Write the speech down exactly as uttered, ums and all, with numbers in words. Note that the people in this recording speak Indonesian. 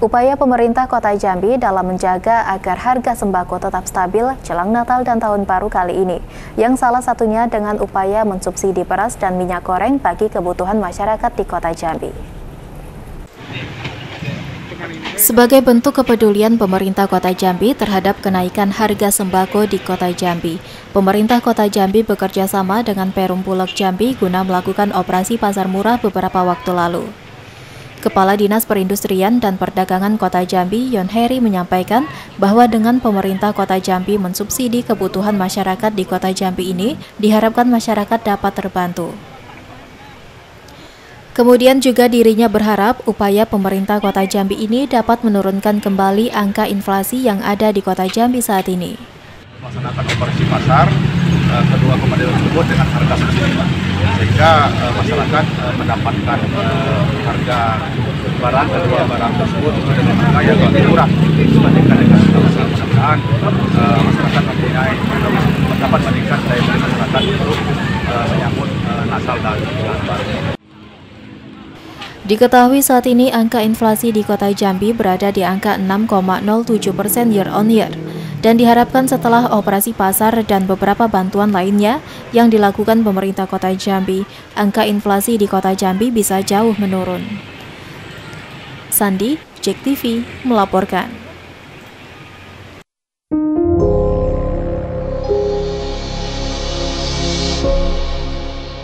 Upaya pemerintah Kota Jambi dalam menjaga agar harga sembako tetap stabil jelang Natal dan Tahun Baru kali ini, yang salah satunya dengan upaya mensubsidi beras dan minyak goreng bagi kebutuhan masyarakat di Kota Jambi. Sebagai bentuk kepedulian pemerintah Kota Jambi terhadap kenaikan harga sembako di Kota Jambi, pemerintah Kota Jambi bekerja sama dengan Perum Bulog Jambi guna melakukan operasi pasar murah beberapa waktu lalu. Kepala Dinas Perindustrian dan Perdagangan Kota Jambi, Yon Heri, menyampaikan bahwa dengan pemerintah Kota Jambi mensubsidi kebutuhan masyarakat di Kota Jambi ini, diharapkan masyarakat dapat terbantu. Kemudian juga dirinya berharap upaya pemerintah Kota Jambi ini dapat menurunkan kembali angka inflasi yang ada di Kota Jambi saat ini. Melaksanakan operasi pasar uh, kedua komoditas tersebut dengan harga subsidi, sehingga uh, masyarakat uh, mendapatkan uh, harga barang kedua barang tersebut dengan harga yang lebih murah dibandingkan dengan mudah-mudahan uh, masyarakat mempunyai dapat meningkat daya beli masyarakat untuk uh, menyambut uh, Natal dan Tahun Baru. Diketahui saat ini angka inflasi di Kota Jambi berada di angka enam koma nol tujuh persen year on year, dan diharapkan setelah operasi pasar dan beberapa bantuan lainnya yang dilakukan pemerintah Kota Jambi, angka inflasi di Kota Jambi bisa jauh menurun. Sandi, Jek T V, melaporkan.